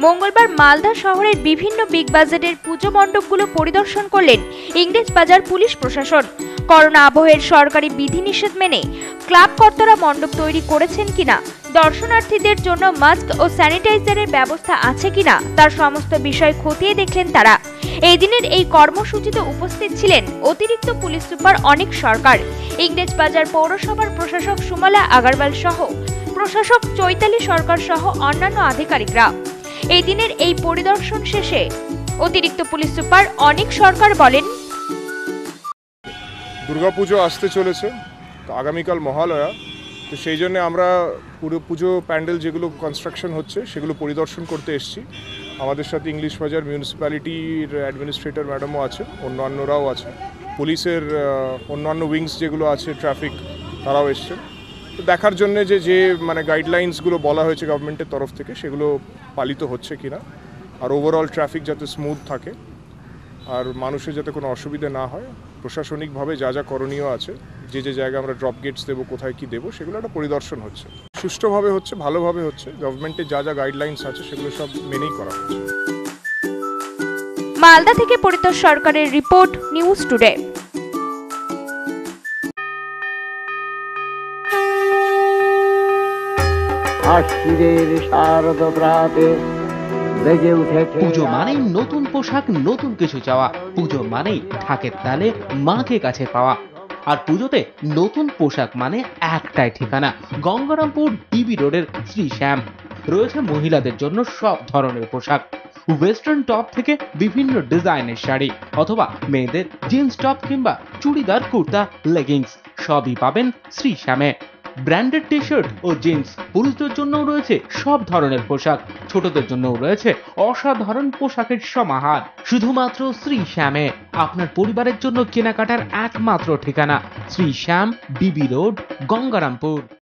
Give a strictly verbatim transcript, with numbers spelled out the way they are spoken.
মঙ্গলবার মালদা শহরের বিভিন্ন বিগ বাজেটের পুজো মণ্ডপগুলো পরিদর্শন করলেন ইংরেজবাজার পুলিশ প্রশাসন। করোনা আবহের সরকারি বিধিনিষেধ মেনে ক্লাব কর্তারা মণ্ডপ তৈরি করেছেন কিনা, দর্শনার্থীদের জন্য মাস্ক ও স্যানিটাইজারের ব্যবস্থা আছে কিনা তার সমস্ত বিষয় খতিয়ে দেখলেন তারা। এই দিনের এই কর্মসূচিতে উপস্থিত ছিলেন অতিরিক্ত পুলিশ সুপার অনিক সরকার, ইংরেজবাজার পৌরসভার প্রশাসক সুমলা আগারওয়াল সহ প্রশাসক চৈতালি সরকার সহ অন্যান্য আধিকারিকরা। এই দিনের এই পরিদর্শন শেষে অতিরিক্ত পুলিশ সুপার অনিক সরকার বলেন, দুর্গাপুজো আসতে চলেছে, তো আগামীকাল মহালয়া, তো সেই জন্য আমরা পুরো পুজো প্যান্ডেল যেগুলো কনস্ট্রাকশন হচ্ছে সেগুলো পরিদর্শন করতে এসেছি। আমাদের সাথে ইংলিশ বাজার মিউনিসিপ্যালিটির অ্যাডমিনিস্ট্রেটর ম্যাডামও আছে, অন্যান্যরাও আছে, পুলিশের অন্যান্য উইংস যেগুলো আছে ট্রাফিক তারাও এসছেন। তো দেখার জন্য যে যে মানে গাইডলাইন্সগুলো বলা হয়েছে গভর্নমেন্টের তরফ থেকে সেগুলো পালিত হচ্ছে কিনা, আর ওভারঅল ট্রাফিক যাতে স্মুথ থাকে আর মানুষের যাতে কোনো অসুবিধা না হয়, প্রশাসনিকভাবে যা যা করণীয় আছে, যে যে জায়গায় আমরা ড্রপ গেটস দেবো, কোথায় কি দেবো, সেগুলো একটা পরিদর্শন হচ্ছে। সুষ্ঠুভাবে হচ্ছে, ভালোভাবে হচ্ছে, গভর্নমেন্টের যা যা গাইডলাইন্স আছে সেগুলো সব মেনেই করা হচ্ছে। মালদা থেকে পরিতোষ সরকারের রিপোর্ট, নিউজ টুডে। পুজো মানেই নতুন পোশাক, নতুন কিছু চাওয়া। পুজো মানেই ঢাকের তালে মাকে কাছে পাওয়া। আর পুজোতে নতুন পোশাক মানে একটাই ঠিকানা, গঙ্গারামপুর ডিবি রোডের শ্রী শ্যাম। রয়েছে মহিলাদের জন্য সব ধরনের পোশাক, ওয়েস্টার্ন টপ থেকে বিভিন্ন ডিজাইনের শাড়ি, অথবা মেয়েদের জিন্স টপ কিংবা চুড়িদার, কুর্তা, লেগিংস সবই পাবেন শ্রী শ্যামে। ব্র্যান্ডেড টি শার্ট ও জিন্স, পুরুষদের জন্য রয়েছে সব ধরনের পোশাক, ছোটদের জন্য রয়েছে অসাধারণ পোশাকের সমাহার। শুধুমাত্র শ্রী শ্যামে আপনার পরিবারের জন্য কেনাকাটার একমাত্র ঠিকানা, শ্রী শ্যাম, ডিবি রোড, গঙ্গারামপুর।